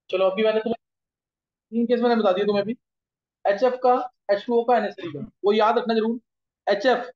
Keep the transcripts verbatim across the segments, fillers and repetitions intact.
चलो अभी मैंने तुम्हें तीन केस मैंने बता दिया तुम्हें भी। एच एफ का, एच टू ओ का, एन एच थ्री का, वो याद रखना जरूर। एच एफ,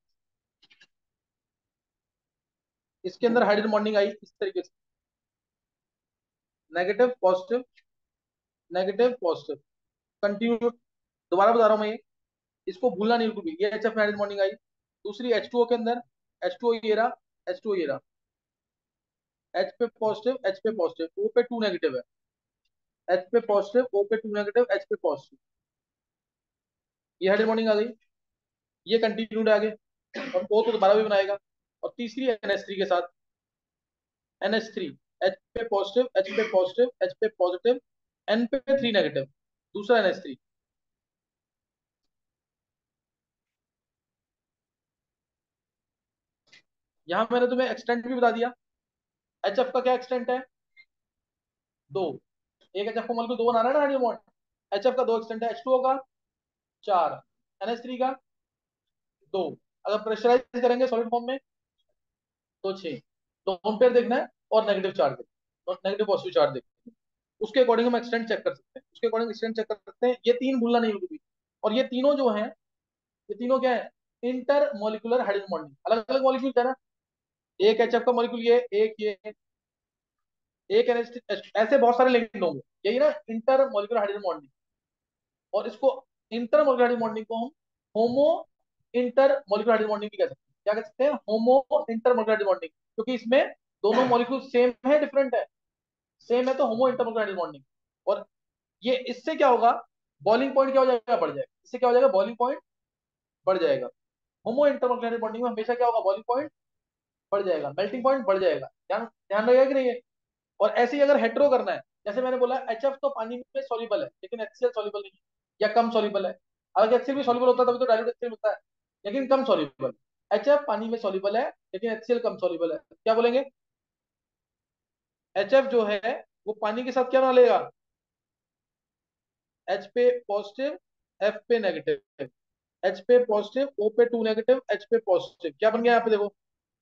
इसके अंदर हाइड्रोजन बॉन्डिंग आई इस तरीके से, negative positive, negative positive, continue. दोबारा बता रहा हूँ मैं ये, इसको भूलना नहीं बिल्कुल भी। ये एच एफ में हाइड्रोजन बॉन्डिंग आई। दूसरी एच टू ओ के अंदर, एच टू ओ ये रहा, एच टू ओ ये रहा, एच पे पॉजिटिव, एच पे पॉजिटिव, ओ पे टू नेगेटिव है। एच पे पॉजिटिव, ओ पे टू नेगेटिव, एच पे पॉजिटिव, ये हाइड्रोजन बॉन्डिंग आ गई। ये कंटिन्यूड आगे, और ओ तो दोबारा भी बनाएगा। और तीसरी एन एच थ्री के साथ, एन एच थ्री, एच पे पॉजिटिव, एच पे पॉजिटिव, एच पे पॉजिटिव, एन पे थ्री नेगेटिव, दूसरा एन एच थ्री। यहां मैंने तुम्हें एक्सटेंट भी बता दिया। एच एफ का क्या एक्सटेंट है? दो। एक एच एफ को मॉलिक्यूल दो बनाना है ना हाइड्रोजन बॉन्ड। एच एफ का दो एक्सटेंट है, एच टू ओ का चार, एन एच थ्री का दो। अगर प्रेशराइज करेंगे सॉलिड फॉर्म में तो छह। दोनों पेयर देखना है और नेगेटिव चार्ज देखना है, नेगेटिव पॉजिटिव चार्ज देखना है। उसके अकॉर्डिंग हम एक्सटेंट चेक कर सकते हैं, उसके अकॉर्डिंग एक्सटेंट चेक कर सकते हैं। ये तीन भूलना नहीं बिल्कुल भी। और ये तीनों जो हैं, ये तीनों क्या है? इंटर मॉलिकुलर हाइड्रोजन बॉन्डिंग, अलग अलग मॉलिक्यूल है ना। एक एचएफ का मॉलिक्यूल ये, एक ये, एक NH ऐसे बहुत सारे लिंक्ड होंगे, यही ना इंटर मॉलिकुलर हाइड्रोजन बॉन्डिंग। और इसको इंटर मॉलिकुलर हाइड्रोजन बॉन्डिंग को हम homo inter molecular hydrogen bonding भी कह सकते हैं। क्या कह सकते हैं? Homo inter molecular hydrogen bonding, क्योंकि इसमें दोनों मॉलिक्यूल सेम है डिफरेंट है? सेम है तो homo inter molecular hydrogen bonding. और ये इससे क्या होगा? बॉइलिंग पॉइंट क्या हो जाएगा? बढ़ जाएगा। इससे क्या हो जाएगा? बॉइलिंग पॉइंट बढ़ जाएगा। Homo inter molecular hydrogen bonding में हमेशा क्या होगा? बॉइलिंग पॉइंट बढ़ जाएगा, मेल्टिंग पॉइंट बढ़ जाएगा। ध्यान ध्यान रहेगा कि नहीं है? और ऐसे ही अगर हेट्रो करना है, जैसे मैंने बोला एच एफ तो पानी में सॉल्युबल है लेकिन एच सी एल सॉल्युबल नहीं है, या कम सॉल्युबल है। अगर एच सी एल भी सॉल्युबल होता है तभी तो डाइल्यूट एच सी एल मिलता है, लेकिन कम सॉल्युबल। एच एफ पानी में सॉल्युबल है लेकिन एच सी एल कम सॉल्युबल है, क्या बोलेंगे? एच एफ जो है वो पानी के साथ क्या बना लेगा? H पे पॉजिटिव, F पे नेगेटिव, H पे पॉजिटिव, O पे टू नेगेटिव, H पे पॉजिटिव, क्या बन गया यहाँ पे देखो?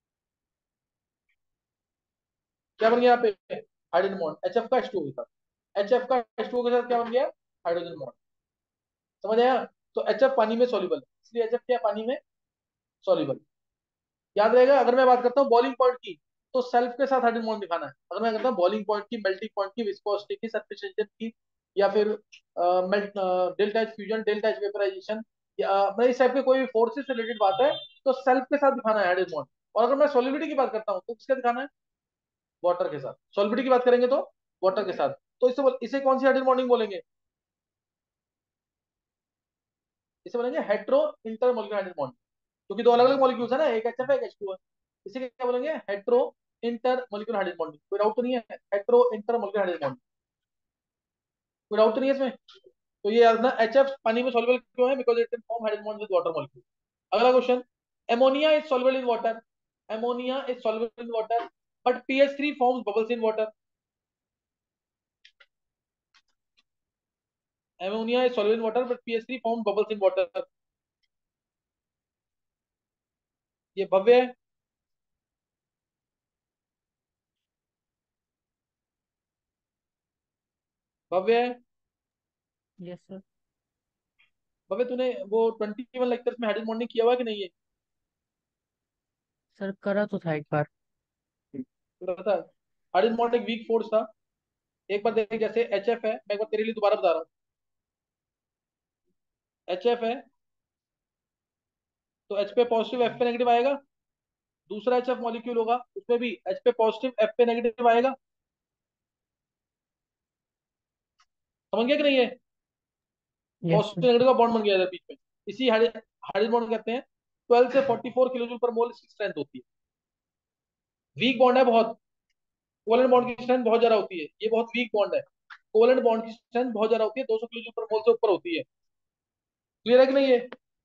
क्या बन गया यहाँ पे? हाइड्रोजन बॉन्ड एच एफ का एच टू ओ के साथ। एच एफ का एच टू ओ के साथ क्या बन गया? Hydrogen bond. समझ आया? तो एच एफ पानी में सॉल्युबल है, इसलिए एच एफ क्या है? पानी में सॉल्युबल। याद रहेगा। अगर मैं बात करता हूँ बॉइलिंग पॉइंट की, तो सेल्फ के साथ हाइड्रोजन बॉन्ड दिखाना है। अगर मैं करता हूँ बॉइलिंग पॉइंट की, मेल्टिंग पॉइंट की, विस्कोसिटी की, सरफेस टेंशन की, या फिर melt, delta H fusion, delta H vaporization, या अ, मतलब इस टाइप के कोई फोर्सेस से रिलेटेड बात है, तो सेल्फ के साथ दिखाना है हाइड्रोजन बॉन्ड। और अगर मैं सॉलिबिलिटी की बात करता हूँ तो किसके दिखाना है? वाटर के साथ। सॉलिबिलिटी की बात करेंगे तो वाटर के साथ। तो इसे बोल- इसे कौन सी हाइड्रोजन बॉन्डिंग बोलेंगे? इसे बोलेंगे हेट्रो इंटरमोलिकुलर हाइड्रोजन बॉन्ड, क्योंकि दो अलग अलग मॉलिक्यूल्स है ना, एक एच एफ है, एक एच टू है। इसे क्या बोलेंगे? Hetero inter molecular hydrogen bonding. कोई डाउट तो नहीं है? Hetero inter molecular hydrogen bonding, कोई डाउट तो नहीं है इसमें? तो ये याद रखना, एच एफ पानी में सॉल्युबल क्यों है? Because it can form hydrogen bond with water molecule. अगला question, ammonia is soluble in water, ammonia is soluble in water but P H three forms bubbles in water. Ammonia is soluble in water but P H three forms bubbles in water. ये भव्य है। भव्य है। Yes sir. Bhavya तूने वो twenty one lectures में hydrogen bonding किया हुआ कि नहीं है? सर करा तो था एक बार। तो पता है हाइड्रोजन बॉन्ड एक वीक फोर्स था। एक बार देख, जैसे एच एफ है, मैं एक बार तेरे लिए दोबारा बता रहा हूँ। एच एफ है तो H पे पॉजिटिव, F पे नेगेटिव आएगा। दूसरा एच एफ मॉलिक्यूल होगा, उसमें भी H पे पॉजिटिव, F पे नेगेटिव आएगा। समझ गया कि नहीं है? Yes sir. पॉजिटिव नेगेटिव का बॉन्ड बन गया इधर बीच में। इसी हाइड्रोजन बॉन्ड कहते हैं। ट्वेल्व से फोर्टी फोर किलो जूल पर मोल इसकी स्ट्रेंथ होती है। वीक बॉन्ड है बहुत। कोवलेंट बॉन्ड की स्ट्रेंथ बहुत ज्यादा होती है, ये बहुत वीक बॉन्ड है। कोवलेंट बॉन्ड की स्ट्रेंथ बहुत ज्यादा होती है, दो सौ किलो जूल पर मोल से ऊपर होती है। क्लियर है कि नहीं है?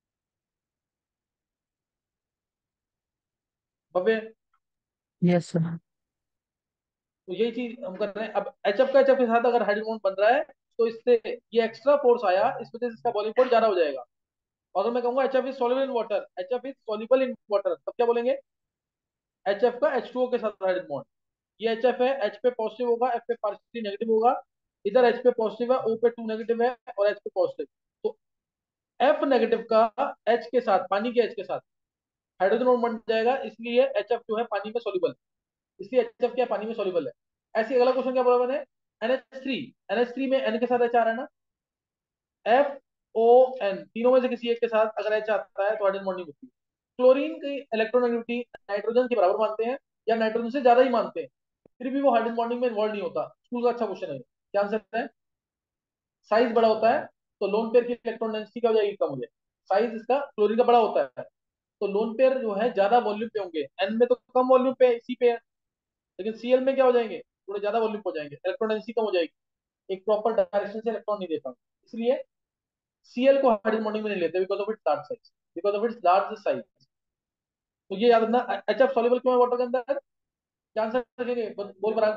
भव्य। Yes sir. तो यही चीज हम कर रहे हैं। अब एच एफ का एच एफ के साथ अगर हाइड्रोजन बॉन्ड बन रहा है, तो इससे ये एक्स्ट्रा फोर्स आया, इस वजह से इसका बॉइलिंग पॉइंट ज्यादा हो जाएगा। और अगर मैं कहूंगा H F is soluble in water, H F is soluble in water, तब क्या बोलेंगे? एच एफ का एच टू ओ के साथ हाइड्रोजन बॉन्ड, ये एच एफ है, एच पे पॉजिटिव होगा, एफ पे पार्शियली नेगेटिव होगा, इधर H पे पॉजिटिव है, O पे टू नेगेटिव है और H पे पॉजिटिव। तो F नेगेटिव का H के साथ, पानी के H के साथ हाइड्रोजन बॉन्ड बन जाएगा, इसलिए एच एफ जो है पानी में सोल्यूबल है, इसलिए एच एफ क्या पानी में सोल्यूबल है। ऐसे अगला क्वेश्चन क्या बोला मैंने, N H three, N H three में N के साथ H आ रहा है ना, एफ ओ एन तीनों में से किसी एक के साथ अगर H आता है तो हाइड्रोजन बॉन्डिंग होती है। क्लोरीन की इलेक्ट्रोनेगेटिविटी नाइट्रोजन के बराबर मानते हैं या नाइट्रोजन से ज्यादा ही मानते हैं, फिर भी वो हाइड्रोजन बॉन्डिंग में इन्वॉल्व नहीं होता। स्कूल का अच्छा क्वेश्चन है, क्या आंसर है। साइज बड़ा होता है तो लोन पेयर की इलेक्ट्रॉन डेंसिटी क्या हो जाएगी, कम हो जाएगी। साइज इसका क्लोरीन का बड़ा होता है तो लोन पेयर जो है ज्यादा वॉल्यूम पे होंगे, एन में तो कम वॉल्यूम पे सी पे है, लेकिन सीएल में क्या हो जाएंगे, थोड़े ज्यादा वॉल्यूम हो जाएंगे, इलेक्ट्रॉन डेंसिटी कम हो जाएगी, एक प्रॉपर डायरेक्शन से इलेक्ट्रॉन नहीं दे पाएंगे, इसलिए सीएल को हाइड्रोजन बॉन्डिंग में नहीं लेते because of its large size, because of its large size. तो ये याद रखना, एच एफ सॉल्युबल क्यों है वाटर के अंदर, क्या आंसर रखेंगे, बोल बराबर।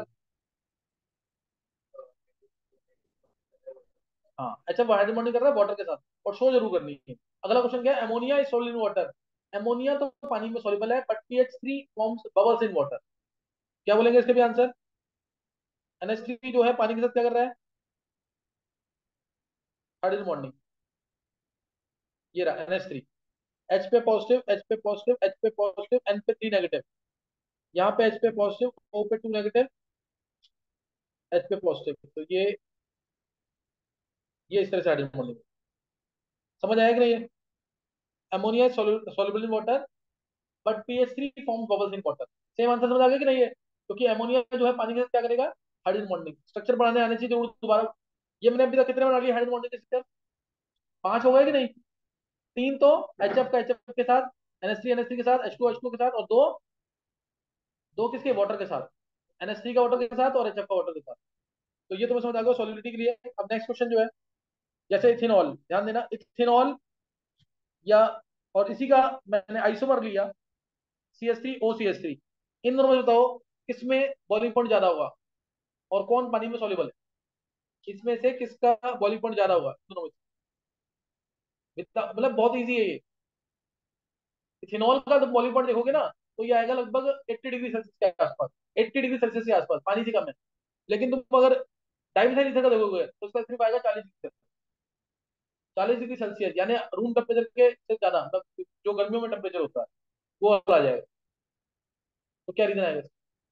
हाँ, एच एफ हाइड्रोजन बॉन्डिंग कर रहा है वाटर के साथ, और शो जरूर करनी है। अगला क्वेश्चन क्या है, ammonia is soluble in water. Ammonia तो पानी में सॉल्युबल है but P H three forms bubbles in water. क्या बोलेंगे इसके भी आंसर, एन एच थ्री जो है पानी के साथ क्या कर रहा है, हाइड्रोजन बॉन्डिंग। ये रहा एन एच थ्री, H पे पॉजिटिव, H पे पॉजिटिव, H पे पॉजिटिव, N पे थ्री नेगेटिव, यहाँ पे H पे पॉजिटिव, O पे टू नेगेटिव, H पे पॉजिटिव। तो ये ये इस तरह से हाइड्रोजन बॉन्डिंग, समझ आया कि नहीं। Ammonia soluble in water but P H three form bubbles in water. Same answer समझ आ गया कि नहीं है, क्योंकि अमोनिया जो है पानी के साथ क्या करेगा, हाइड्रोजन बॉन्डिंग। स्ट्रक्चर बढ़ाने आने चाहिए जरूर दोबारा। ये मैंने अभी तक कितने बना लिया हाइड्रोजन बॉन्डिंग के स्ट्रक्चर, पांच हो गए कि नहीं। तीन तो एच एफ का एच एफ के साथ, N H three N H three के साथ, एच टू एच टू के साथ, और दो दो किसके, वाटर के साथ, एन एच थ्री का वाटर के साथ और एच एफ का वाटर के साथ। तो ये तुम्हें समझ आ गया सॉलिडिटी के लिए। अब नेक्स्ट क्वेश्चन जो है, जैसे इथेनॉल, ध्यान देना, इथेनॉल या, और इसी का मैंने आइसोमर लिया, C S three O C S three, इन दोनों में बताओ किसमें बॉइलिंग पॉइंट ज्यादा होगा और कौन पानी में सॉल्युबल है, इसमें से किसका बॉइलिंग पॉइंट ज्यादा होगा दोनों में से? इतना मतलब बहुत इजी है ये। इथेनॉल का जब बॉइलिंग पॉइंट देखोगे ना, तो ये आएगा लगभग अस्सी डिग्री सेल्सियस के आसपास, अस्सी डिग्री सेल्सियस के आसपास, पानी से कम है। लेकिन तुम अगर डाइमिथाइल ईथर का देखोगे तो उसका सिर्फ आएगा चालीस डिग्री, चालीस डिग्री सेल्सियस, यानी रूम टेम्परेचर के से ज्यादा, मतलब जो गर्मियों में टेम्परेचर होता है वो आ जाएगा। तो क्या रीजन आएगा,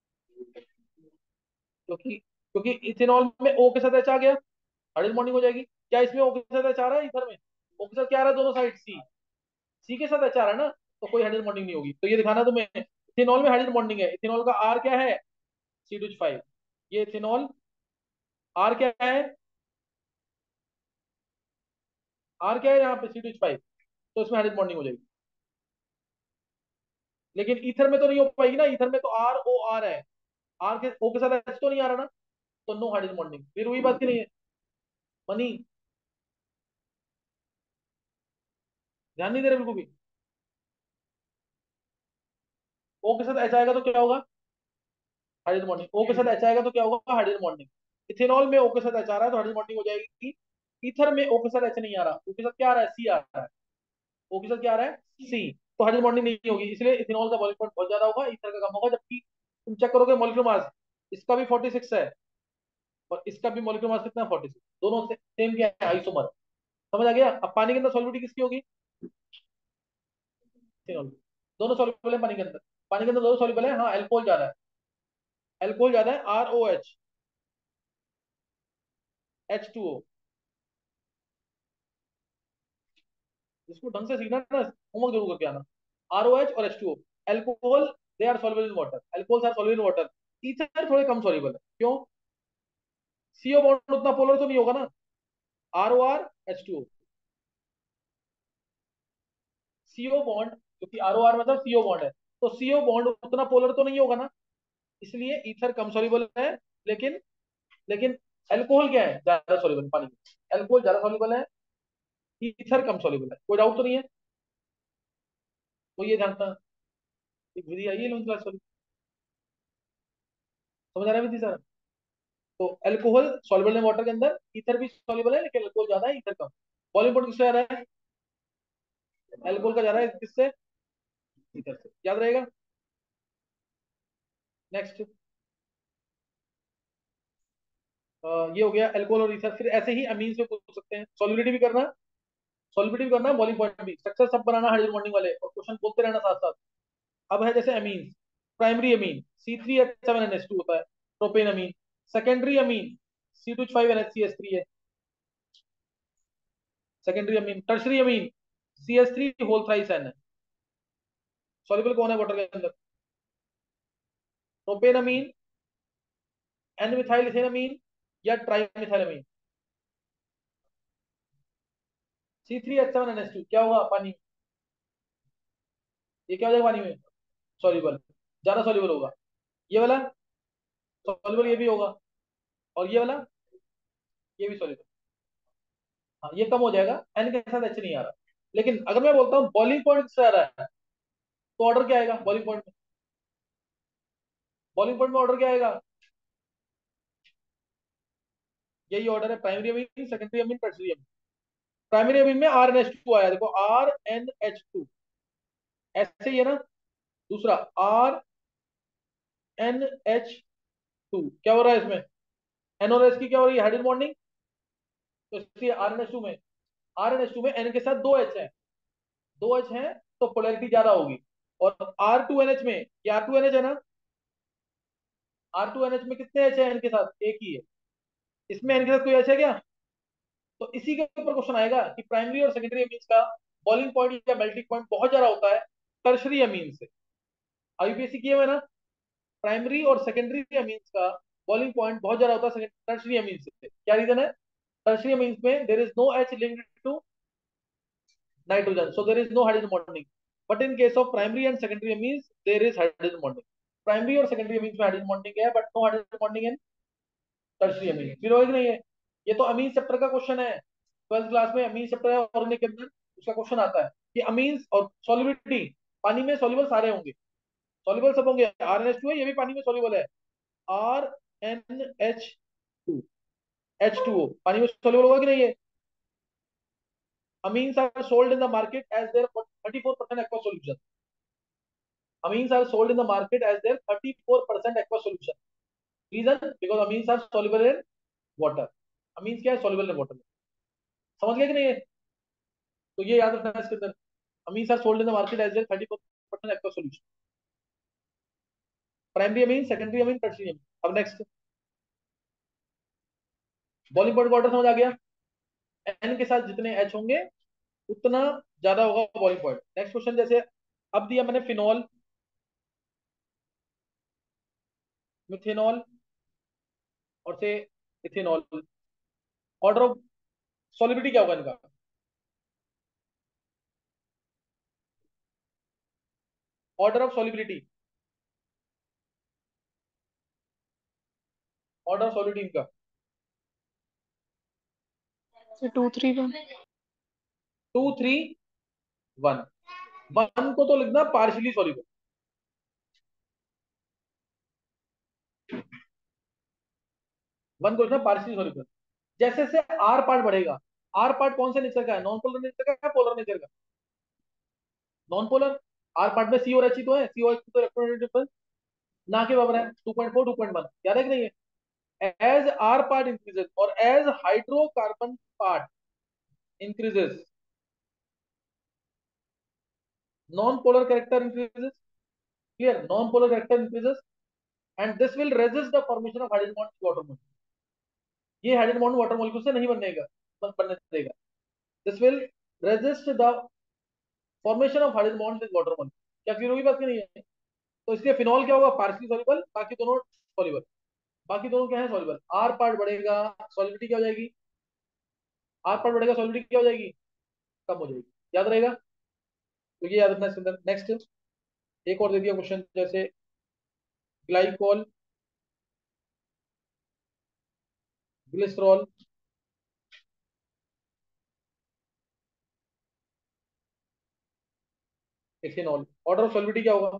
क्योंकि क्योंकि इथेनॉल में ओ के साथ एच आ गया, हाइड्रोजन बॉन्डिंग हो जाएगी। क्या इसमें ओ के साथ एच आ रहा है, इथर में ओ के साथ क्या आ रहा है, दोनों साइड सी, सी के साथ एच आ रहा है ना, तो कोई हाइड्रोजन बॉन्डिंग नहीं होगी। तो ये दिखाना तुम्हें, इथेनॉल में हाइड्रोजन बॉन्डिंग है, इथेनॉल का आर क्या है, सी टू एच फाइव। ये इथेनॉल आर क्या है, आर क्या है यहाँ पे, सी टू एच फाइव, तो इसमें हाइड्रोजन बॉन्डिंग हो जाएगी। लेकिन ईथर में तो नहीं हो पाएगी ना, ईथर में तो आर ओ आर है, आर के ओ के साथ एच तो नहीं आ रहा ना, तो नो हाइड्रोजन बॉन्डिंग। फिर वही बात की नहीं है मनी, ध्यान नहीं दे रहे बिल्कुल भी। ओ के साथ एच आएगा तो क्या होगा, हाइड्रोजन बॉन्डिंग। ओ के साथ एच आएगा तो क्या होगा, हाइड्रोजन बॉन्डिंग। इथेनॉल में ओ के साथ एच आ रहा है तो हाइड्रोजन बॉन्डिंग हो जाएगी। ईथर में ओ के साथ एच नहीं आ रहा, ओ के साथ क्या आ रहा है, सी आ रहा है, ओ के साथ क्या आ रहा है, सी, तो हाइड्रोजन बॉन्डिंग नहीं होगी, इसलिए इथेनॉल का बॉइलिंग पॉइंट बहुत ज्यादा होगा, ईथर का कम होगा। जबकि तुम चेक करोगे मॉलिक्यूलर मास, इसका भी फोर्टी सिक्स है और इसका भी मॉलिक्यूलर मास कितना है, फोर्टी सिक्स, दोनों से सेम क्या है, आइसोमर। समझ आ गया। अब पानी के अंदर सॉल्युबिलिटी किसकी होगी, इथेनॉल। दोनों सॉल्युबल है पानी के अंदर, पानी के अंदर दोनों सॉल्युबल है, हाँ एल्कोहल ज्यादा है, एल्कोहल ज्यादा है, R O H, H two O. इसको ढंग से सीखना ना, होमवर्क जरूर करके आना। आर ओ एच और H two O, alcohol they are soluble in water, alcohol are soluble in water. Ether थोड़े कम सॉल्युबल है, क्यों, सीओ बॉन्ड उतना पोलर तो नहीं होगा ना, R O R H two O, C O bond, क्योंकि आर ओ आर मतलब सीओ बॉन्ड है, तो सीओ बॉन्ड उतना पोलर तो नहीं होगा ना, इसलिए ईथर कम सॉल्युबल है। लेकिन लेकिन एल्कोहल क्या है, ज्यादा सॉल्युबल पानी में, एल्कोहल ज्यादा सॉल्युबल है, ईथर कम सॉल्युबल है, कोई डाउट तो नहीं है। तो ये जानता, एक विधि आई है इलेवंथ क्लास वाली, समझ आ रहा है विधि सर। तो एल्कोहल सॉल्युबल है वाटर के अंदर, ईथर भी सॉल्युबल है लेकिन एल्कोहल ज्यादा है, ईथर कम। बॉइलिंग पॉइंट किससे आ रहा है, एल्कोहल का जा रहा है किससे, ईथर से, याद रहेगा। नेक्स्ट, ये हो गया एल्कोहल और ईथर। फिर ऐसे ही अमीन्स में पूछ सकते हैं, सॉलिबिलिटी भी करना, सॉलिबिलिटी भी करना, बॉइलिंग पॉइंट भी, स्ट्रक्चर सब बनाना हाइड्रोजन बॉन्डिंग वाले, और क्वेश्चन बोलते रहना साथ साथ। अब है जैसे amine, primary amine C three H seven N H two होता है, propane amine. Secondary amine C two H five N H C H three है, secondary amine. Tertiary amine C H three whole thrice N है। Soluble कौन है water के अंदर? Propane amine, N methyl ethanamine, या trimethyl amine. C three H seven N H two क्या होगा पानी? ये क्या हो जाएगा पानी में? सॉल्युबल, ज्यादा सॉल्युबल होगा। ये वाला सॉल्युबल, ये भी होगा, और ये वाला ये भी सॉल्युबल। हाँ ये कम हो जाएगा, एन के साथ एच नहीं आ रहा। लेकिन अगर मैं बोलता हूँ बॉइलिंग पॉइंट से आ रहा है, तो ऑर्डर क्या आएगा बॉइलिंग पॉइंट में? बॉइलिंग पॉइंट में ऑर्डर क्या आएगा? यही ऑर्डर है, primary amine, secondary amine, tertiary amine. Primary amine में आर एन एच टू आया, देखो आर एन एच टू, ऐसे ही है ना। दूसरा आर एन एच टू, क्या हो रहा है इसमें? एन और एस की क्या हो रही है? Hydrogen bonding. तो इसलिए आर एन एच टू में, आर एन एच टू में एन के साथ दो एच है, दो एच है, तो पोलैरिटी ज्यादा होगी। और आर टू एन एच में, ये आर टू एन एच है ना, आर टू एन एच में कितने एच है एन के साथ? एक ही है। इसमें एन के साथ कोई एच है क्या? तो इसी के ऊपर क्वेश्चन आएगा कि प्राइमरी और सेकेंडरी अमीन्स का बॉइलिंग पॉइंट या मेल्टिंग पॉइंट बहुत ज्यादा होता है टर्शरी अमीन से। आईयूपीएससी किए हुए ना, प्राइमरी और सेकेंडरी अमीन्स का बॉइलिंग पॉइंट बहुत ज्यादा होता है टर्शरी अमीन से। क्या रीजन है? टर्शरी अमीन्स में there is no H linked to nitrogen, so there is no hydrogen bonding. But in case of primary and secondary amines, there is hydrogen bonding. Primary और secondary amines में hydrogen bonding है, but no hydrogen bonding in tertiary amine. फिर होगी नहीं है? ये तो amine chapter का क्वेश्चन है, ट्वेल्थ क्लास में अमीन चैप्टर है ऑर्गेनिक के अंदर, उसका क्वेश्चन आता है कि अमीन्स और सॉल्युबिलिटी, पानी में सॉल्युबल सारे होंगे, सॉल्युबल सब होंगे। आर एन एच टू है, ये भी पानी में सॉल्युबल है, R N H two, H two O पानी में सॉल्युबल होगा कि नहीं है? amines are sold in the market as their thirty-four percent aqueous solution. Amines are sold in the market as their thirty-four percent aqueous solution. Reason? Because amines are soluble in water. Amines क्या है? Soluble in water. समझ गया कि नहीं है? तो ये याद रखना है इसके अंदर, amines are sold in the market as their thirty-four percent aqueous solution. Primary amine, secondary amine, tertiary amine. अब नेक्स्ट बॉइलिंग पॉइंट का ऑर्डर समझ आ गया, एन के साथ जितने एच होंगे उतना ज्यादा होगा बॉइलिंग पॉइंट। नेक्स्ट क्वेश्चन, जैसे अब दिया मैंने फिनॉल, मिथेनॉल और से इथेनॉल, ऑर्डर ऑफ सॉलिबिलिटी क्या होगा इनका? Order of solubility, order of solubility इनका two three one. Two three one. One को तो लिखना पार्शियली सॉल्युबल, वन को लिखना पार्शियली सॉल्युबल। जैसे जैसे आर पार्ट बढ़ेगा, आर पार्ट कौन से नेचर का है? नॉन पोलर नेचर का है, पोलर नेचर का? Non polar. आर पार्ट में सी और एच ही तो है, सी और एच तो इलेक्ट्रॉनिक डिफरेंस ना के बराबर है, two point four, two point one, याद है कि नहीं है? एज आर पार्ट इंक्रीजेस और as hydrocarbon part increases, non polar character increases, clear? Non polar character increases and this will resist the formation of hydrogen bond water molecule. ये hydrogen bond water molecule से नहीं बनने का, बनने देगा। This will resist the formation of hydrogen bond with water molecule. क्या clear होगी बात की नहीं है? तो इसलिए फिनॉल क्या होगा? पार्शियली सॉल्युबल, बाकी दोनों सॉल्युबल। बाकी दोनों क्या है? सॉल्युबल। आर पार्ट बढ़ेगा, सॉल्युबिलिटी क्या हो जाएगी? आर पार्ट बढ़ेगा, सॉल्युबिलिटी क्या हो जाएगी? कम हो जाएगी। याद रहेगा? तो ये याद रखना इसके अंदर। नेक्स्ट एक और दे दिया क्वेश्चन, जैसे glycol, glycerol, ethanol, order of solubility क्या होगा?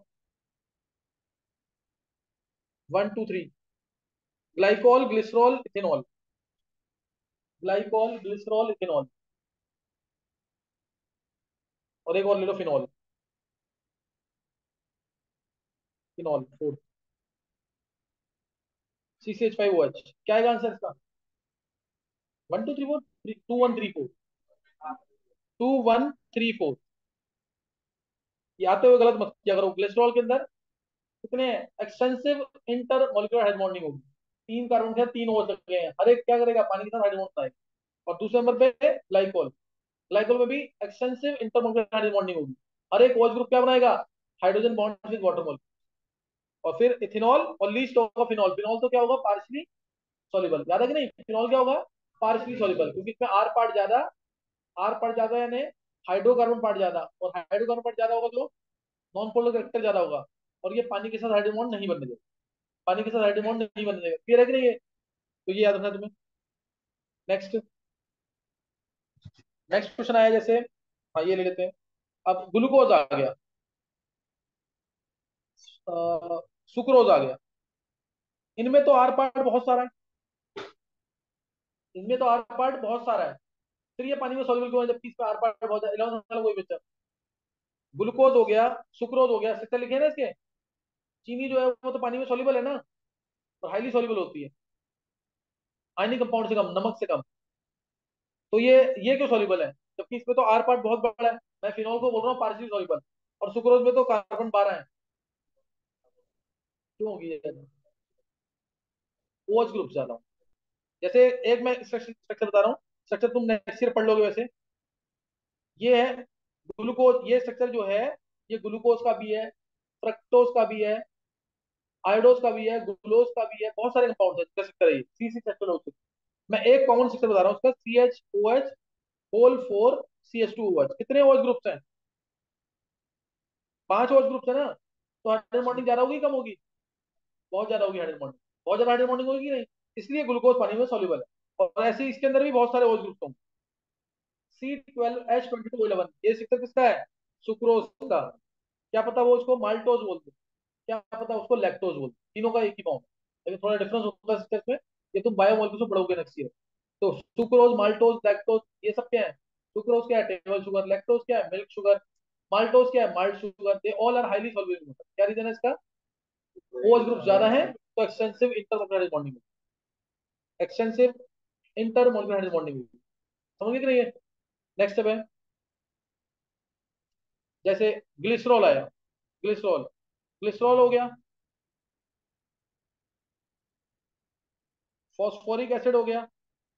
One two three, glycol, glycerol, ethanol, glycol, glycerol, ethanol, और एक और ले लो phenol, phenol four, C C H five O H. क्या आएगा आंसर इसका? One two three four, two one three four, two one three four. ये आते हुए गलत मत किया करो। कोलेस्ट्रॉल के अंदर कितने extensive inter molecular hydrogen bonding होगी। तीन कार्बन के साथ तीन O लगे हैं, हर एक क्या करेगा, पानी के साथ हाइड्रोजन बॉन्ड बनाएगा। और दूसरे नंबर पे ग्लाइकोल, ग्लाइकोल में भी extensive inter molecular hydrogen bonding होगी। हर एक OH ग्रुप क्या बनाएगा, hydrogen bond with water molecule. और फिर इथेनॉल और लीस्ट होगा फिनॉल। फिनॉल तो क्या होगा, पार्शली सॉल्युबल। याद है कि नहीं, फिनॉल क्या होगा, पार्शली सॉल्युबल, क्योंकि इसमें आर पार्ट ज्यादा, आर पार्ट ज्यादा यानी हाइड्रोकार्बन पार्ट ज्यादा, और हाइड्रोकार्बन पार्ट ज्यादा होगा तो नॉन पोलर कैरेक्टर ज्यादा होगा, और ये पानी के साथ हाइड्रोजन बॉन्ड नहीं बनने देगा, पानी के साथ हाइड्रोजन बॉन्ड नहीं बनने देगा। क्लियर है कि नहीं ये? तो ये याद रखना तुम्हें। नेक्स्ट, नेक्स्ट क्वेश्चन आया जैसे, हाँ ये ले लेते हैं। अब ग्लूकोज आ गया, सुक्रोज आ गया। इनमें तो आर पार्ट बहुत सारा है, इनमें तो आर पार्ट बहुत सारा है, फिर ये पानी में सॉल्युबल क्यों है जबकि इसमें आर पार्ट बहुत है? इलेवन साल वही बच्चा। ग्लूकोज हो गया, सुक्रोज हो गया, स्ट्रक्चर लिखे ना इसके। चीनी जो है वो तो पानी में सॉल्युबल है ना, और हाईली सॉल्युबल होती है, आयनिक कंपाउंड से कम, नमक से कम। तो ये ये क्यों सॉल्युबल है जबकि इसमें तो आर पार्ट बहुत बड़ा है? मैं फिनॉल को बोल रहा हूँ पार्शियली सॉल्युबल, और सुक्रोज में तो कार्बन बारह है, क्यों होगी ये? ओएच ग्रुप ज्यादा हो। जैसे एक मैं स्ट्रक्चर बता रहा हूँ, स्ट्रक्चर तुम नेक्स्ट ईयर पढ़ लोगे वैसे। ये है ग्लूकोज, ये स्ट्रक्चर जो है ये ग्लूकोज का भी है, फ्रक्टोज का भी है, आयोडोज का भी है, ग्लूकोज का भी है, बहुत सारे कंपाउंड है स्ट्रक्चर है ये, सी सी स्ट्रक्चर हो सकता है। मैं एक कॉमन स्ट्रक्चर बता रहा हूँ उसका, C H O H whole four C H two O H. कितने ओएच ग्रुप्स हैं? पांच ओएच ग्रुप्स है ना, तो हाइड्रोजन बॉन्डिंग ज्यादा होगी कम होगी? बहुत ज्यादा होगी हाइड्रोजन बॉन्डिंग, बहुत ज्यादा हाइड्रोजन बॉन्डिंग होगी नहीं, इसलिए ग्लूकोज पानी में सॉल्युबल है। और ऐसे ही इसके अंदर भी बहुत सारे ओएच ग्रुप्स होंगे। C twelve H twenty two eleven, ये स्ट्रक्चर किसका है, सुक्रोज का। क्या पता वो उसको माल्टोज बोलते, क्या पता उसको लैक्टोज बोलते, तीनों का एक ही फॉर्म है, लेकिन थोड़ा डिफरेंस होता है स्ट्रक्चर में। ये तुम बायोमोलिक्यूल्स में पढ़ोगे नेक्स्ट ईयर। तो सुक्रोज, माल्टोज, लैक्टोज, ये सब क्या है? सुक्रोज क्या है, टेबल शुगर। लैक्टोज क्या है, मिल्क शुगर। माल्टोज क्या है, malt sugar. They all are highly soluble. क्या रीजन है इसका? ओएच ग्रुप ज्यादा है तो extensive intermolecular bonding, extensive intermolecular bonding. समझ गए कि नहीं है? नेक्स्ट स्टेप है, जैसे ग्लिसरॉल आया, ग्लिसरॉल, ग्लिसरॉल हो गया, फॉस्फोरिक एसिड हो गया,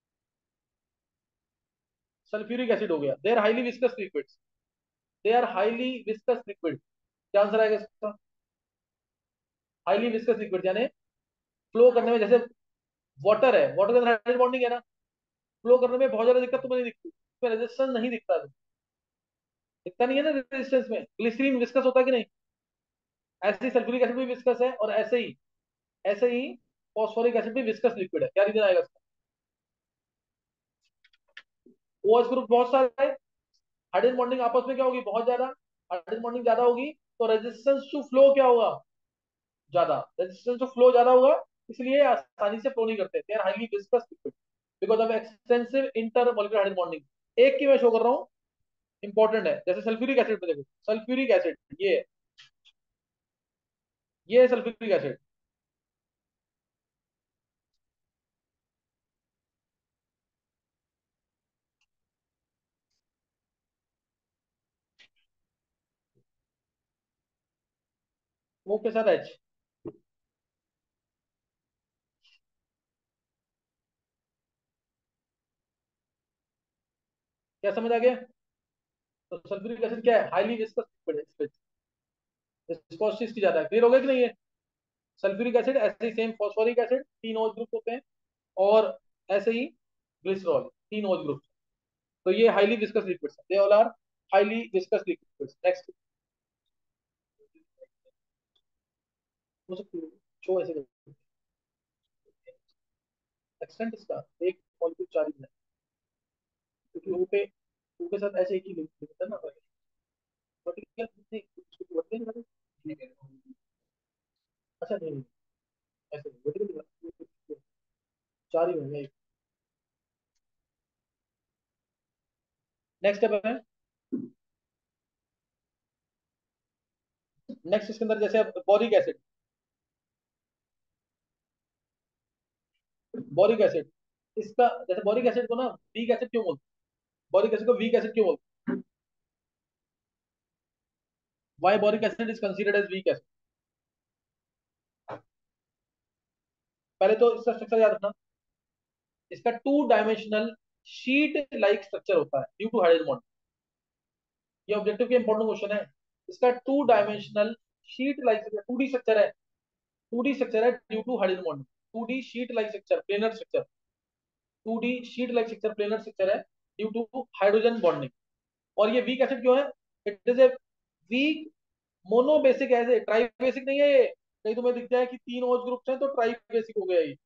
सल्फ्यूरिक एसिड हो गया। They are highly viscous liquids, they are highly viscous liquid. क्या आंसर आएगा इसका? हाईली विस्कस लिक्विड यानी फ्लो करने में, जैसे वाटर है, वाटर के अंदर हाइड्रोजन बॉन्डिंग है ना, फ्लो करने में बहुत ज्यादा दिक्कत तुम्हें नहीं दिखती, उसमें रेजिस्टेंस नहीं दिखता, दिखता नहीं है ना रेजिस्टेंस में। ग्लिसरीन विस्कस होता है कि नहीं? ऐसे ही सल्फ्यूरिक एसिड भी विस्कस है, और ऐसे ही, ऐसे ही फॉस्फोरिक एसिड भी विस्कस लिक्विड है। क्या रीजन आएगा इसका? ओएच ग्रुप बहुत सारा है, हाइड्रोजन बॉन्डिंग आपस में क्या होगी, बहुत ज्यादा। हाइड्रोजन बॉन्डिंग ज्यादा होगी तो रेजिस्टेंस टू फ्लो क्या होगा, ज्यादा। रेजिस्टेंस टू फ्लो ज्यादा होगा, इसलिए आसानी से फ्लो नहीं करते, they are highly viscous liquid because of extensive inter molecular hydrogen bonding. एक की मैं शो कर रहा हूँ, इंपॉर्टेंट है। जैसे सल्फ्यूरिक एसिड पे देखो, सल्फ्यूरिक एसिड ये, ये सल्फ्यूरिक एसिड, वो के साथ एच, क्या समझ आ गया? तो सल्फ्यूरिक एसिड क्या है, हाईली विस्कस लिक्विड है, विस्कोसिटी इसकी ज्यादा है। क्लियर हो गया कि नहीं है? सल्फ्यूरिक एसिड, ऐसे ही सेम फॉस्फोरिक एसिड, तीन OH ग्रुप होते हैं, और ऐसे ही ग्लिसरॉल, तीन OH ग्रुप। तो ये highly viscous liquids, they all are highly viscous liquids. Next, मुझे शो ऐसे एक्सटेंट इसका, एक मॉलिक्यूल चार ही है, क्योंकि ओ पे, ओ के साथ ऐसे एक ही लिंक होता है ना, वर्टिकल नहीं, वर्टिकल नहीं, अच्छा नहीं, ऐसे वर्टिकल चार ही होंगे। नेक्स्ट स्टेप है, नेक्स्ट इसके अंदर जैसे बोरिक एसिड, बोरिक एसिड, इसका जैसे बोरिक एसिड को ना वीक एसिड क्यों बोलते हैं, बोरिक एसिड को वीक एसिड क्यों बोलते हैं, why boric acid is considered as weak acid? पहले तो इसका स्ट्रक्चर याद रखना। इसका two dimensional sheet like structure होता है ड्यू टू हाइड्रोजन बॉन्ड। ये ऑब्जेक्टिव के इंपॉर्टेंट क्वेश्चन है। इसका two dimensional sheet like two D structure है, टू डी स्ट्रक्चर है due to hydrogen bond. Two D sheet like structure, planar structure, two D sheet like structure, planar structure है due to hydrogen bonding. और ये weak acid क्यों है? It is a weak mono basic acid, tri basic नहीं है ये। कहीं तुम्हें दिख जाए कि तीन ओच ग्रुप्स हैं तो ट्राई बेसिक हो गया ये।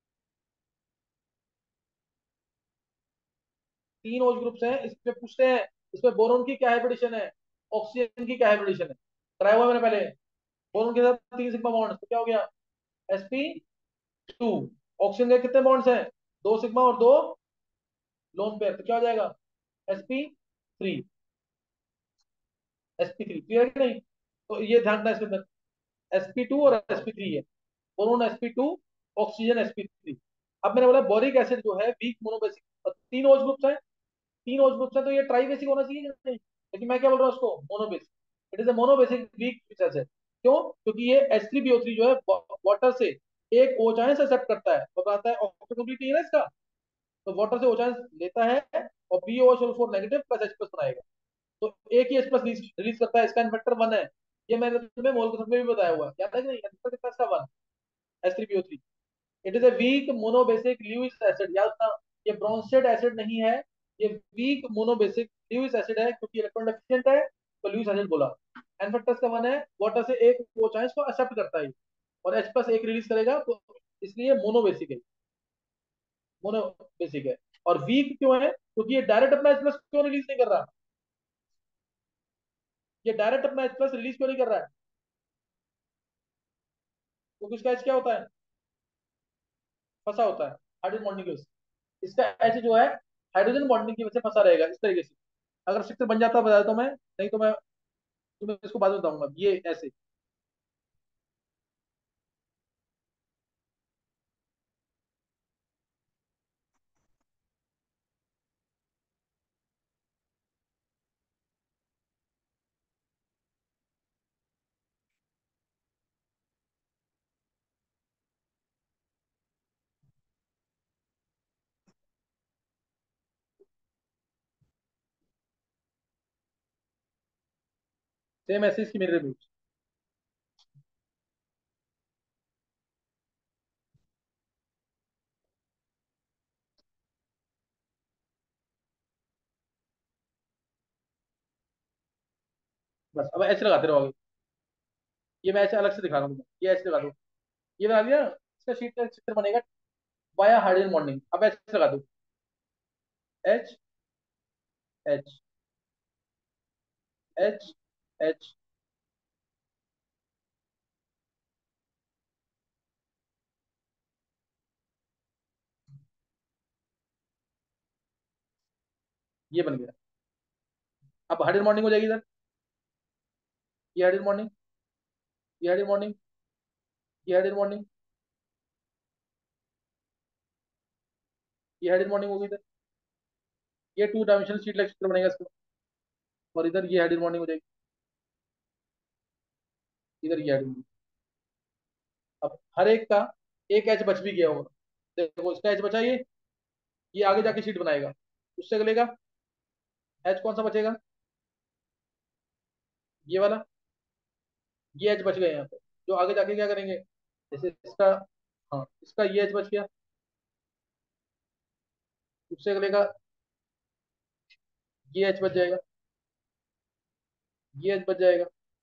तीन ओच ग्रुप्स हैं, इसमें पूछते हैं इसमें बोरोन की क्या हाइब्रिडेशन है, ऑक्सीजन की क्या हाइब्रिडेशन है, कराया हुआ है मैंने पहले। बोरोन के साथ तीन सिग्मा बॉन्ड तो क्या हो गया, एसपी टू। ऑक्सीजन के कितने बॉन्ड्स हैं, दो सिग्मा और दो लोन पेयर, तो क्या हो जाएगा, sp three. Sp three clear है कि नहीं? तो ये ध्यान रखना इसके अंदर, एसपी टू और एसपी थ्री है, boron sp two, oxygen sp three. अब मैंने बोला बोरिक एसिड जो है वीक मोनोबेसिक, तीन ओच ग्रुप्स है, तीन ओच ग्रुप्स है तो ये ट्राई बेसिक होना चाहिए कि नहीं? लेकिन मैं क्या बोल रहा हूँ उसको monobasic. It is a monobasic weak acid. क्यों? क्योंकि ये H three B O three जो है वाटर से एक O आयन एक्सेप्ट करता है, तो बताता है ऑक्सीजन है ना इसका, तो वाटर से O आयन लेता है और B O H four negative plus H plus बनाएगा, तो एक ही H प्लस रिलीज करता है, इसका इन्फेक्टर वन है। ये मैंने तुम्हें मोल के में भी बताया हुआ है, याद है कि नहीं? इन्फेक्टर कितना इसका one, H three B O three. It is a weak monobasic Lewis acid, याद रखना। ये ब्रोंसेड एसिड नहीं है, ये वीक मोनोबेसिक ल्यूइस एसिड है, क्योंकि इलेक्ट्रॉन डेफिशिएंट है तो ल्यूइस एसिड बोला। एनफेक्टस का वन है, वाटर से एक O चाहे को एक्सेप्ट करता है और H प्लस एक रिलीज करेगा, तो इसलिए मोनोबेसिक है, मोनोबेसिक है। और वीक क्यों है? क्योंकि ये डायरेक्ट अपना H प्लस क्यों रिलीज नहीं कर रहा, ये डायरेक्ट अपना H प्लस रिलीज क्यों नहीं कर रहा है? क्योंकि इसका H क्या होता है, फंसा होता है हाइड्रोजन बॉन्डिंग की वजह से। इसका H जो है हाइड्रोजन बॉन्डिंग की वजह से फंसा रहेगा इस तरीके से। अगर स्ट्रक्चर बन जाता बता देता हूं मैं, नहीं तो मैं तुम्हें इसको बाद में बताऊंगा, ये ऐसे। सेम ऐसे इसकी मेरे रूट। बस अब ऐसे लगाते रहोगे, ये मैं ऐसे अलग से दिखा रहा हूँ, ये ऐसे लगा दो, ये बना दिया, इसका शीट का चित्र बनेगा वाया हाइड्रोजन बॉन्डिंग। अब ऐसे लगा दो, एच एच एच एच, ये बन गया। अब हाइड्रोजन बॉन्डिंग हो जाएगी इधर, ये हाइड्रोजन बॉन्डिंग, ये हाइड्रोजन बॉन्डिंग, ये हाइड्रोजन बॉन्डिंग, ये हाइड्रोजन बॉन्डिंग होगी इधर, ये टू डायमेंशनल शीट लाइक चित्र बनेगा इसका। और इधर ये हाइड्रोजन बॉन्डिंग हो जाएगी, इधर ये हाइड्रोजन। अब हर एक का एक एच बच भी गया होगा, देखो इसका एच बचा, ये ये आगे जाके शीट बनाएगा, उससे अगलेगा एच कौन सा बचेगा, ये वाला, ये एच बच गए यहाँ पे, जो आगे जाके क्या करेंगे, जैसे इसका, हाँ इसका ये एच बच गया, उससे अगलेगा ये एच बच जाएगा, ये एच बच जाएगा,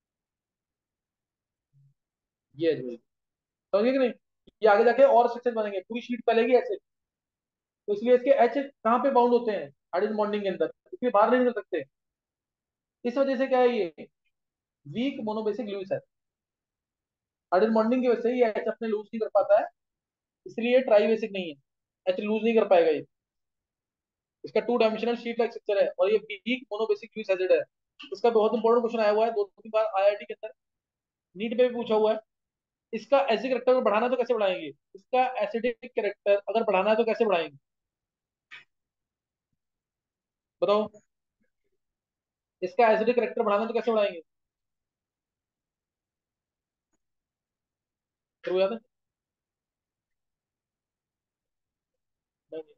ये एच बच जाएगा, समझिए कि नहीं? ये आगे जाके और स्ट्रक्चर बनेंगे, पूरी शीट फैलेगी ऐसे। तो इसलिए इसके एच कहाँ पे बाउंड होते हैं, हाइड्रोजन बॉन्डिंग के अंदर, इसलिए बाहर नहीं निकल सकते। इस वजह से क्या है, ये वीक मोनोबेसिक लूइस है, हाइड्रोजन बॉन्डिंग की वजह से ये एच अपने लूज नहीं कर पाता है, इसलिए ये ट्राई बेसिक नहीं है, एच लूज नहीं कर पाएगा ये। इसका two dimensional sheet like structure है और ये वीक मोनोबेसिक लूइस एसिड है। इसका बहुत इंपॉर्टेंट क्वेश्चन आया हुआ है दो तीन बार आईआईटी के अंदर, नीट में भी पूछा हुआ है। इसका एसिडिक कैरेक्टर बढ़ाना है तो कैसे बढ़ाएंगे, इसका एसिडिक कैरेक्टर अगर बढ़ाना है तो कैसे बढ़ाएंगे? बताओ, इसका एसिडिक करेक्टर बढ़ाना तो कैसे बढ़ाएंगे? शुरू याद है? नहीं, नहीं।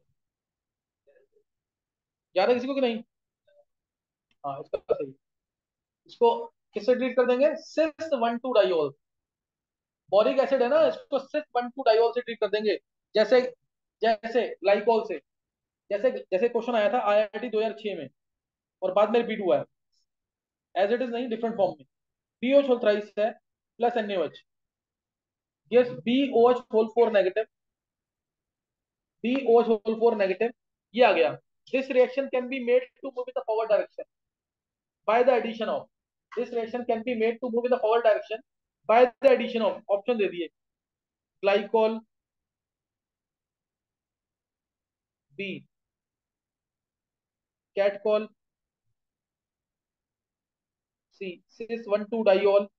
याद है किसी को कि नहीं? हाँ, इसका सही। इसको किससे ट्रीट कर देंगे? Cis one two diol. Boric acid है ना, इसको सिस वन टू डाइऑल से ट्रीट कर देंगे। जैसे जैसे ग्लाइकोल से। जैसे जैसे क्वेश्चन आया था आई आई टी दो हज़ार छह में, और बाद में रिपीट हुआ है। एज इट इज नहीं, डिफरेंट फॉर्म में। B O H whole thrice है plus N A O H. Yes, B O H whole four negative. B O H whole four negative. ये आ गया। This reaction can be made to move in the forward direction by the addition of. This reaction can be made to move in the forward direction by the addition of. Option दे दिए। Glycol B, catechol C, cis one two diol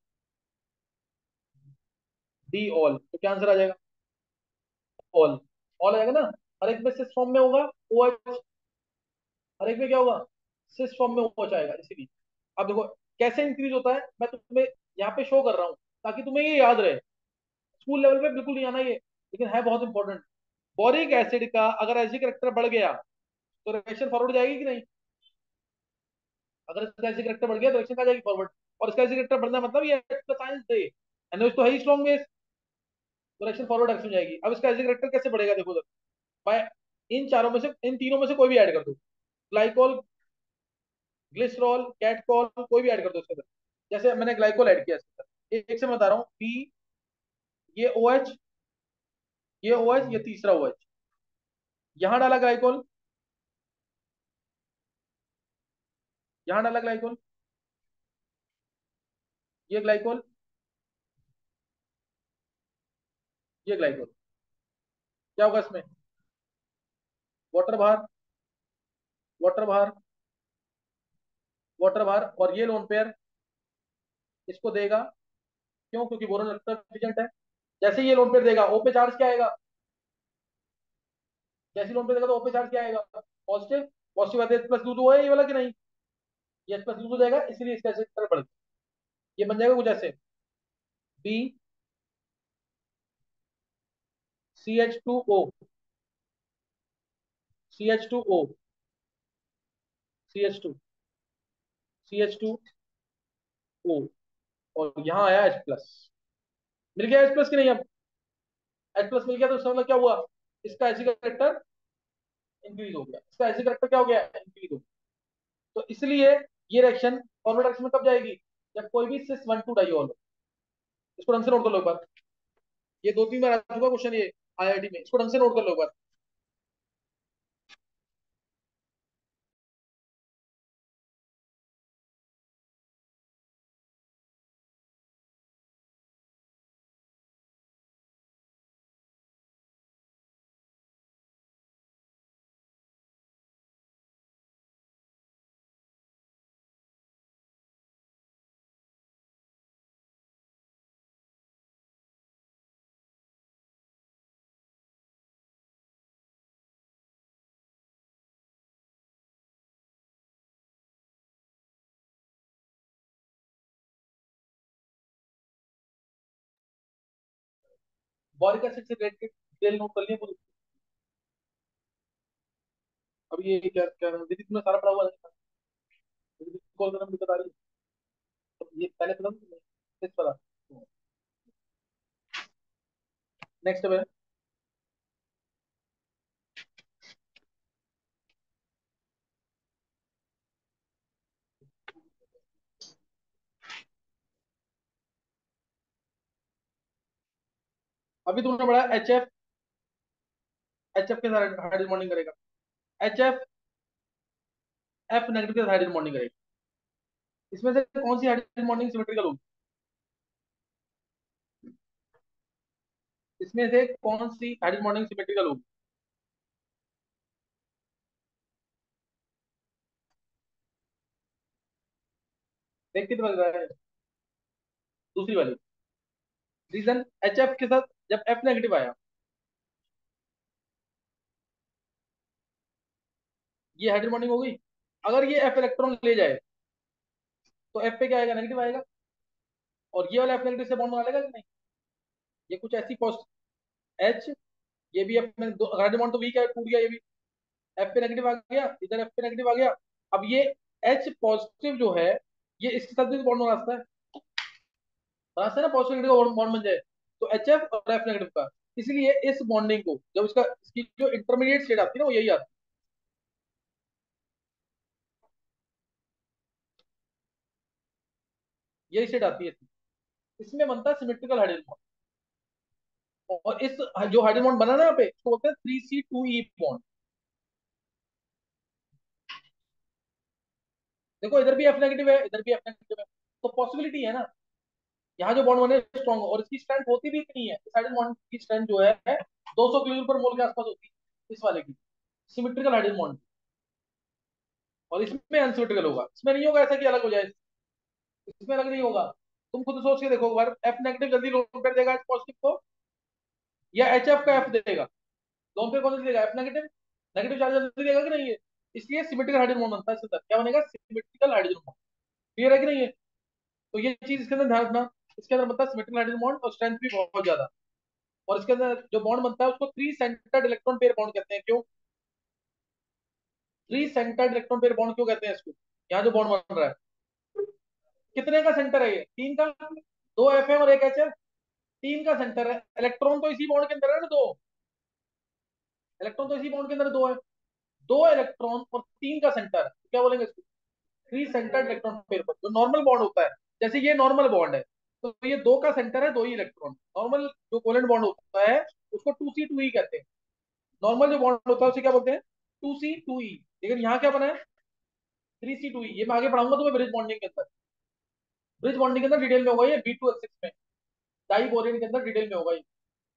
D all. तो क्या answer आ जाएगा? All. All आएगा ना। हर एक में cis form में होगा ओ एच। हर एक में क्या होगा? सिस फॉर्म में ओ एच आएगा, इसीलिए। अब देखो कैसे इंक्रीज होता है, मैं तुम्हें यहाँ पे शो कर रहा हूँ ताकि तुम्हें ये याद रहे। स्कूल लेवल पे बिल्कुल नहीं आना ये, लेकिन है बहुत इंपॉर्टेंट। बोरिक एसिड का अगर एसिडिक करेक्टर बढ़ गया तो रिएक्शन फॉरवर्ड जाएगी कि नहीं? अगर इसका एसिडिक करेक्टर बढ़ गया तो रिएक्शन कहाँ जाएगी? फॉरवर्ड। और इसका एसिडिक करेक्टर बढ़ना मतलब ये साइंस दे एनएच तो है ही स्ट्रॉन्ग बेस, तो रिएक्शन फॉरवर्ड डायरेक्शन जाएगी। अब इसका एसिडिक करेक्टर कैसे बढ़ेगा? देखो तो बाय इन चारों में से, इन तीनों में से कोई भी ऐड कर दो। ग्लाइकोल, ग्लिसरॉल, कैटकॉल, कोई भी ऐड कर दो इसके अंदर। जैसे मैंने ग्लाइकोल ऐड किया इसके अंदर, एक एक से मैं बता रहा हूँ। बी, ये ओ एच, ये ओ एच, ये तीसरा ओ एच। यहां डाला ग्लाइकोल, यहां डाला ग्लाइकोल, ये ग्लाइकोल, ये ग्लाइकोल। क्या होगा इसमें? वाटर बाहर, वाटर बाहर, वाटर बाहर, और ये लोन पेयर इसको देगा। क्यों? क्योंकि बोरोन एफिशिएंट है। जैसे ये लोन पेयर देगा, ओ पे चार्ज क्या आएगा? जैसे लोन पेयर देगा तो ओ पे चार्ज क्या आएगा? पॉजिटिव। पॉजिटिव आते प्लस टू तो है ये वाला कि नहीं? ये प्लस टू हो जाएगा, इसलिए इसका ऐसे तरह बढ़ गया। ये बन जाएगा कुछ ऐसे। B C H two O, C H two O, C H two, C H two O, और यहाँ आया एच प्लस। मिल गया एच प्लस कि नहीं? अब एच प्लस मिल गया तो इसका मतलब क्या हुआ? इसका एसिड करेक्टर इंक्रीज हो गया। इसका एसिड करेक्टर क्या हो गया? इंक्रीज हो गया। तो इसलिए ये रिएक्शन फॉरवर्ड डायरेक्शन में कब जाएगी? जब कोई भी सिस वन टू डाइऑल हो। इसको ढंग से नोट कर लो एक बार। ये दो तीन बार आ चुका क्वेश्चन ये आई आई टी में, इसको ढंग से नोट कर लो एक बार। बॉरिक एसिड से रिलेटेड डिटेल नोट कर लिए पूरी। अब ये क्या क्या दीदी तुमने सारा पढ़ा हुआ है? कॉल करना दिक्कत आ रही है? तो ये पहले पता नहीं पता। नेक्स्ट है। अभी तुमने पढ़ा एच एफ। एच एफ के साथ हाइड्रोजन बॉन्डिंग करेगा। एच एफ एफ नेगेटिव के साथ हाइड्रोजन बॉन्डिंग करेगा। इसमें से कौन सी हाइड्रोजन बॉन्डिंग सिमेट्रिकल होगी? इसमें से कौन सी हाइड्रोजन बॉन्डिंग सिमेट्रिकल होगी? देख के तो लग रहा है दूसरी वाली। रीजन, एच एफ के साथ जब एफ नेगेटिव आया, ये हाइड्रोजन बॉन्डिंग हो गई। अगर ये एफ इलेक्ट्रॉन ले जाए तो एफ पे क्या आएगा, नेगेटिव आएगा, और ये वाला एफ नेगेटिव से बॉन्ड बना लेगा कि नहीं। ये कुछ ऐसी कॉस्ट एच, ये भी एफ में हाइड्रोजन बॉन्ड तो वीक है, टूट गया ये भी, एफ पे नेगेटिव आ गया, इधर एफ पे नेगेटिव आ गया। अब ये एच पॉजिटिव जो है ये इसके साथ भी बॉन्ड बना सकता है, बना सकता है ना, पॉजिटिव नेगेटिव बॉन्ड बन जाए, तो एच एफ और एफ नेगेटिव का। इसलिए इस बॉन्डिंग को जब इसका इसकी जो इंटरमीडिएट स्टेट आती है ना वो यही आती है, यही स्टेट आती है, इसमें बनता है सिमेट्रिकल हाइड्रोजन बॉन्ड। और इस जो हाइड्रोजन बॉन्ड बना ना यहाँ पे इसको बोलते हैं three C two E bond. देखो इधर भी एफ नेगेटिव है, इधर भी एफ नेगेटिव है, तो पॉसिबिलिटी है ना यहाँ जो बॉन्ड बने स्ट्रॉन्ग, और इसकी स्ट्रेंथ होती भी इतनी है, इस हाइड्रोजन बॉन्ड की स्ट्रेंथ जो है दो सौ किलो पर मोल के आसपास होती है इस वाले की, सिमेट्रिकल हाइड्रोजन बॉन्ड। और इसमें अनसिमेट्रिकल होगा, इसमें नहीं होगा ऐसा कि अलग हो जाए, इसमें अलग नहीं होगा। तुम खुद सोच के देखो, बार एफ नेगेटिव जल्दी लोन कर देगा पॉजिटिव को, या एच एफ का एफ देगा, लोन पे कौन सा देगा, एफ नेगेटिव, नेगेटिव चार्ज जल्दी देगा कि नहीं है, इसलिए सिमेट्रिकल हाइड्रोजन बॉन्ड बनता है, इसके अंदर क्या बनेगा, सिमेट्रिकल हाइड्रोजन बॉन्ड। क्लियर है कि नहीं है, तो ये चीज इसके अंदर ध्यान रखना, इसके अंदर बनता है सिमेट्रिकल हाइड्रोजन बॉन्ड और स्ट्रेंथ भी बहुत ज्यादा। और इसके अंदर जो बॉन्ड बनता है उसको three centred electron pair bond कहते हैं। क्यों three centred electron pair bond क्यों कहते हैं इसको, यहाँ जो बॉन्ड बन रहा है कितने का सेंटर है, ये तीन का, दो एफ है और एक एच है, तीन का सेंटर है, इलेक्ट्रॉन तो इसी बॉन्ड के अंदर है ना, दो इलेक्ट्रॉन तो इसी बॉन्ड के अंदर दो है, दो इलेक्ट्रॉन और तीन का सेंटर है, क्या बोलेंगे इसको, three centred electron pair bond. जो नॉर्मल बॉन्ड होता है, जैसे ये नॉर्मल बॉन्ड है, तो ये दो का सेंटर है, दो ही इलेक्ट्रॉन, नॉर्मल जो कोवेलेंट बॉन्ड होता है उसको टू सी टू ई कहते हैं, नॉर्मल जो बॉन्ड होता है उसे क्या बोलते हैं, टू सी टू ई। लेकिन यहाँ क्या बना है, थ्री सी टू ई, ये मैं आगे पढ़ाऊंगा तुम्हें ब्रिज बॉन्डिंग के अंदर, ब्रिज बॉन्डिंग के अंदर डिटेल में होगा ये, बी टू एस सिक्स में डाई बोरेन के अंदर डिटेल में होगा ये,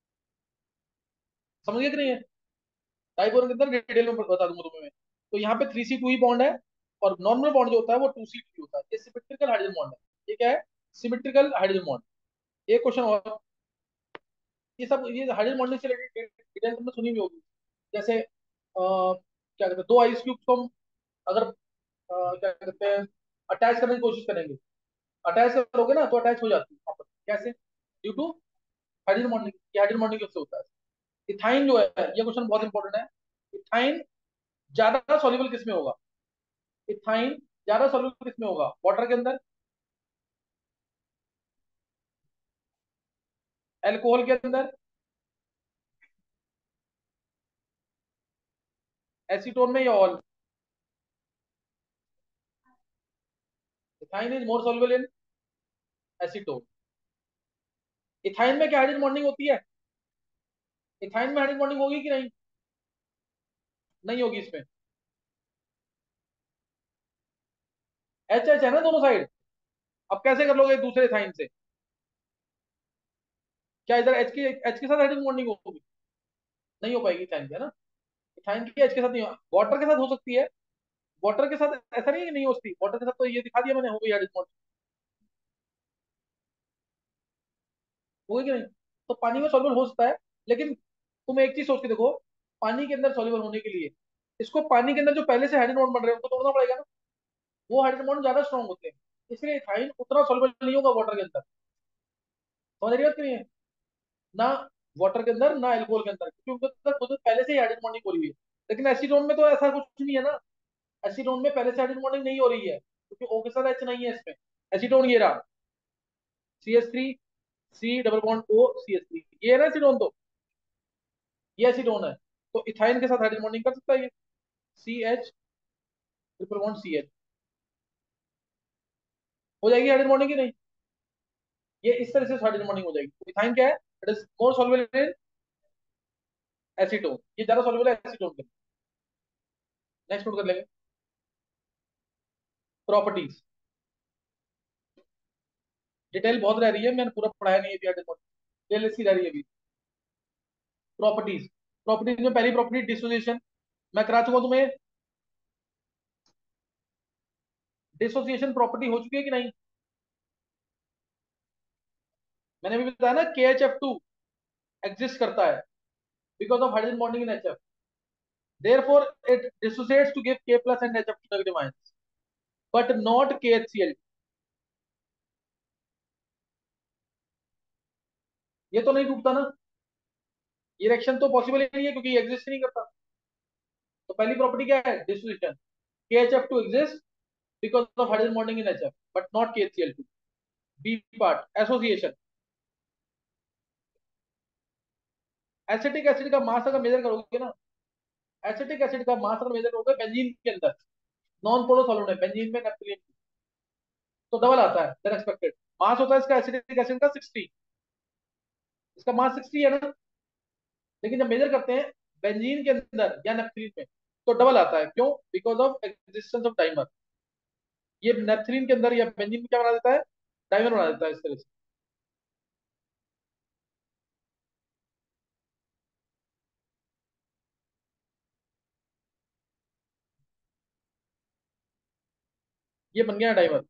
समझ गए कि नहीं है, डाई बोरेन के अंदर डिटेल में बता दूंगा तुम्हें मैं। तो यहाँ पे three C two E bond है, और नॉर्मल बॉन्ड जो होता है वो टू सी टू होता है, ये सिमेट्रिकल हाइड्रोजन बॉन्ड है। ये क्या है, सिमेट्रिकल हाइड्रोजन बॉन्ड। एक क्वेश्चन और, ये सब ये हाइड्रोजन बॉन्डिंग से रिलेटेड डिटेल तुमने सुनी भी होगी, जैसे अ, क्या कहते हैं, दो आइस क्यूब को हम अगर अ, क्या कहते हैं अटैच करने की कोशिश करेंगे, अटैच करोगे ना तो अटैच हो जाती है आपस में। कैसे, ड्यू टू हाइड्रोजन बॉन्डिंग, ये हाइड्रोजन बॉन्डिंग से होता है। इथाइन जो है, ये क्वेश्चन बहुत इंपॉर्टेंट है, इथाइन ज्यादा सॉल्युबल किस में होगा, इथाइन ज्यादा सॉल्युबल किस में होगा, वाटर के अंदर, एल्कोहल के अंदर, एसीटोन में, या all. Ethyne is more soluble in acetone. Ethyne में क्या हाइड्रोजन बॉन्डिंग होती है, इथाइन में हाइड्रोजन बॉन्डिंग होगी कि नहीं, नहीं होगी इसमें, एच एच है ना दोनों साइड। अब कैसे कर लोगे एक दूसरे इथाइन से, क्या इधर एच के एच के साथ हाइड्रोजन बॉन्डिंग होगी, नहीं हो पाएगी इथाइन की, है ना, इथाइन की एच के साथ नहीं, वाटर के साथ हो सकती है, वाटर के साथ ऐसा नहीं है कि नहीं हो सकती, वाटर के साथ तो ये दिखा दिया मैंने, हो गई हाइड्रोजन बॉन्डिंग, होगी कि नहीं। तो पानी में सॉल्युबल हो सकता है, लेकिन तुम एक चीज सोच के देखो, पानी के अंदर सॉल्युबल होने के लिए इसको पानी के अंदर जो पहले से हाइड्रोजन बॉन्ड बन रहे हैं उनको तोड़ना पड़ेगा ना, वो हाइड्रोजन बॉन्ड ज्यादा स्ट्रॉन्ग होते हैं, इसलिए इथाइन उतना सॉल्युबल नहीं होगा वाटर के अंदर, समझ रही बात कि नहीं है, ना वाटर के अंदर ना एल्कोहल के अंदर, क्योंकि उनके अंदर खुद पहले से ही हाइड्रोजन बॉन्डिंग हो रही है। लेकिन एसीटोन में तो ऐसा कुछ नहीं है ना, एसीटोन में पहले से हाइड्रोजन बॉन्डिंग नहीं हो रही है, क्योंकि O के साथ H नहीं है इसमें, एसीटोन ये रहा, C H three C double bond O C H three, ये है ना एसीटोन, तो ये एसीटोन है, तो इथाइन के साथ हाइड्रोजन बॉन्डिंग कर सकता है ये, C H triple bond C H, हो जाएगी हाइड्रोजन बॉन्डिंग की नहीं, ये इस तरह से हाइड्रोजन बॉन्डिंग हो जाएगी। तो इथाइन क्या है, it is more soluble in acetone, ये ज्यादा सॉल्युबल है एसीटोन के। नेक्स्ट नोट कर लेंगे, प्रॉपर्टीज, डिटेल बहुत रह रही है, मैंने पूरा पढ़ाया नहीं है हाइड्रोजन बॉन्डिंग, डिटेल इसकी रह रही है अभी। प्रॉपर्टीज, प्रॉपर्टीज में पहली प्रॉपर्टी डिसोसिएशन, मैं करा चुका हूं तुम्हें, डिसोसिएशन प्रॉपर्टी हो चुकी है कि नहीं, मैंने भी बताया ना के एच एफ टू एग्जिस्ट करता है because of hydrogen bonding in H F, Therefore it dissociates to give K plus and H F two negative ions, but not K H C l. ये तो नहीं टूटता ना, ये रिएक्शन तो possible ही नहीं है क्योंकि एग्जिस्ट नहीं करता। तो पहली प्रॉपर्टी क्या है, dissociation. K H F two exists because of hydrogen bonding in H F, but not K H C l two. B part, association. Acetic acid का मास अगर मेजर करोगे ना, एसिटिक एसिड का मास अगर major करोगे benzene के अंदर, non polar solvent है बेंजीन में, नैप्थलीन, तो डबल आता है देन एक्सपेक्टेड। मास होता है इसका एसिटिक एसिड का सिक्सटी, इसका मास सिक्सटी है ना, लेकिन जब मेजर करते हैं बेंजीन के अंदर या नैप्थलीन में तो डबल आता है। क्यों? Because of existence of dimer. ये नैप्थलीन के अंदर या बेंजीन में क्या बना देता है, डाइमर बना देता है इस तरह से। ये बन गया dimer.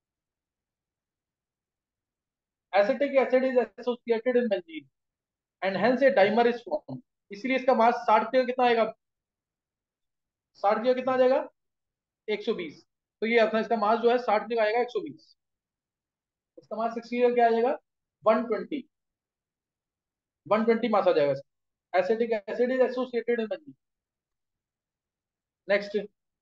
Acetic acid is associated in benzene and hence a dimer is form. इसलिए इसका मास साठ के कितना आएगा, साठ के कितना आ जाएगा, एक सौ बीस। तो ये अपना इसका मास जो है साठ के आएगा एक सौ बीस। इसका मास सिक्सटी का क्या आ जाएगा, one twenty, one twenty mass आ जाएगा इसका। Acetic acid is associated in benzene. Next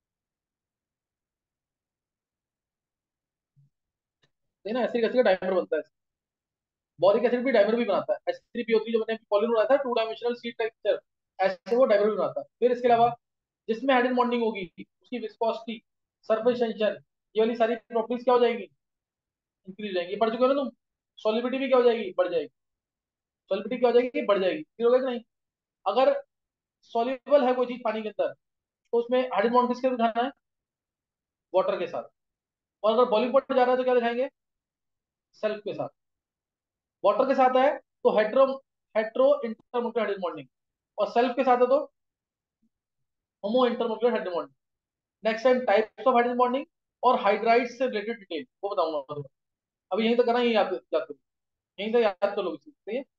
है ना, एसिडिक एसिड का डाइमर बनता है। बोरिक एसिड भी डाइमर भी बनाता है। H three P O three जो मैंने पॉलीमर बनाया था टू डायमेंशनल सी टेक्सचर, ऐसे वो डाइमर भी बनाता है। फिर इसके अलावा जिसमें हाइड्रोजन बॉन्डिंग होगी उसकी विस्कोसिटी, सरफेस टेंशन, ये वाली सारी प्रॉपर्टीज क्या हो जाएगी, इंक्रीज हो जाएंगी। पढ़ चुके हो ना तुम। सॉलिबिलिटी भी क्या हो जाएगी, बढ़ जाएगी। सॉलिबिलिटी क्या हो जाएगी, बढ़ जाएगी। क्लियर हो गया कि नहीं? अगर सॉल्युबल है कोई चीज पानी के अंदर तो उसमें हाइड्रोजन बॉन्ड किसके साथ दिखाना है, वाटर के साथ। और अगर बॉइलिंग पॉइंट जा रहा है तो क्या दिखाएंगे, सेल्फ के साथ। वाटर के साथ है तो hetero hetero intermolecular hydrogen bonding, और सेल्फ के साथ है तो homo intermolecular hydrogen bonding. Next time types of hydrogen bonding और हाइड्राइड से रिलेटेड डिटेल वो बताऊंगा। अभी यहीं तक करना, यही याद याद करो, यहीं तक याद कर लो। ठीक है।